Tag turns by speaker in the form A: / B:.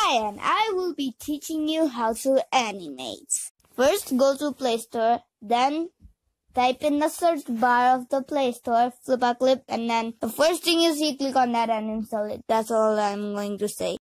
A: Hi, and I will be teaching you how to animate. First, go to Play Store, then type in the search bar of the Play Store, flip a clip, and then the first thing you see, click on that and install it. That's all I'm going to say.